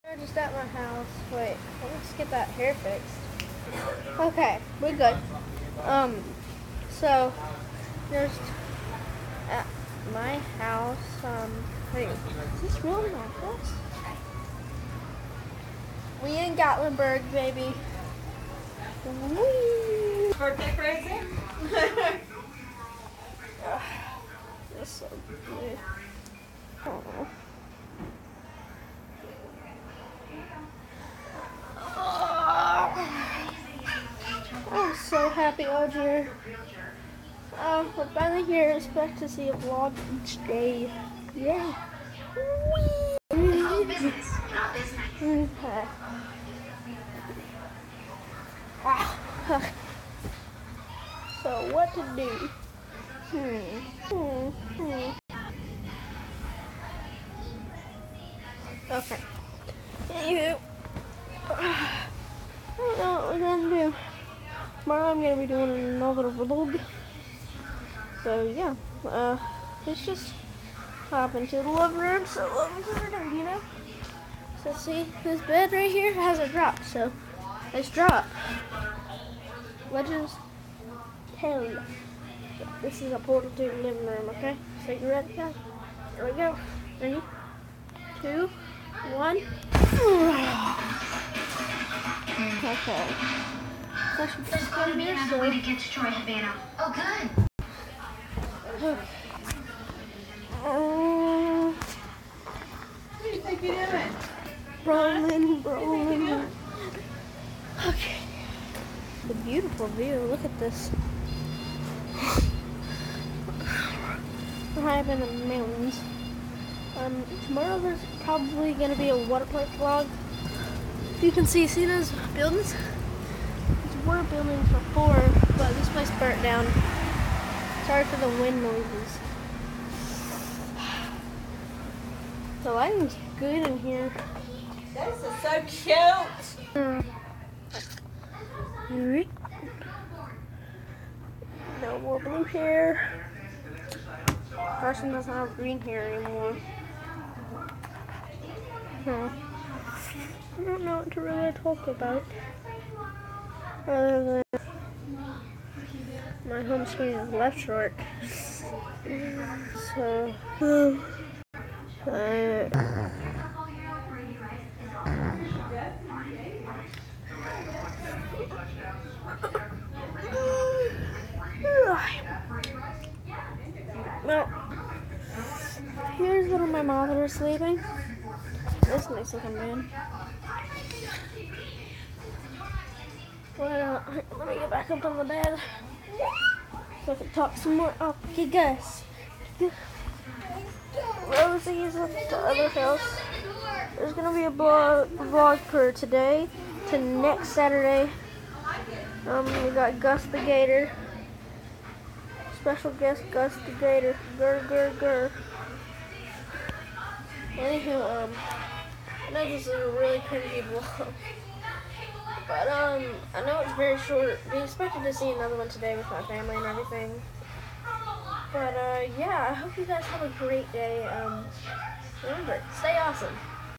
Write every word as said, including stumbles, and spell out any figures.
We're just at my house. Wait, let's get that hair fixed. Okay, we're good. Um, so there's at my house. Um, wait, is this really my house? We in Gatlinburg, baby. Whee! Birthday present? That's so good. Aww. I'm so happy, Audrey. Uh, we're finally here. Expect to see a vlog each day. Yeah. It's business, not business. Okay. Ah. So what to do? Hmm. Hmm. Hmm. Okay. Anywho, I don't know what we're gonna do. Tomorrow I'm gonna be doing another vlog. So yeah, uh, let's just hop into the living room. So living room, you know. So see, this bed right here has a drop. So let's drop. Legends tell you. This is a portal to the living room. Okay. So you ready, guys? Here we go. Three, two, one. Okay. So she's There's going to be another way to get to Troy Havana. Oh, good. Uh, What do you think you're doing? rolling, rolling. Okay. The beautiful view. Look at this. We're high up in the mountains. Um, tomorrow there's probably going to be a water park vlog. You can see, see those buildings? These were buildings before, but this place burnt down. Sorry for the wind noises. The lighting's good in here. This is so cute. Uh, Alright. No more blue hair. Carson doesn't have green hair anymore. No. I don't know what to really talk about. Other than my home screen is left short. So, um, uh, well, here's where my mother is sleeping. This nice looking man. Well, let me get back up on the bed so I can talk some more. Oh, okay, guys. Rosie is at the other house. There's gonna be a vlog, vlog for today to next Saturday. Um, we got Gus the Gator. Special guest Gus the Gator. Grr, grr, grr. Anywho, um, I know this is a really cringy vlog, but um, I know it's very short. Be expected to see another one today with my family and everything. But uh, yeah, I hope you guys have a great day. Um, remember, stay awesome.